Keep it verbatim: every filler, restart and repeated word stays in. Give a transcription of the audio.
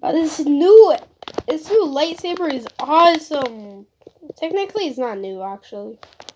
Uh, this new, this new lightsaber is awesome. Technically, it's not new, actually.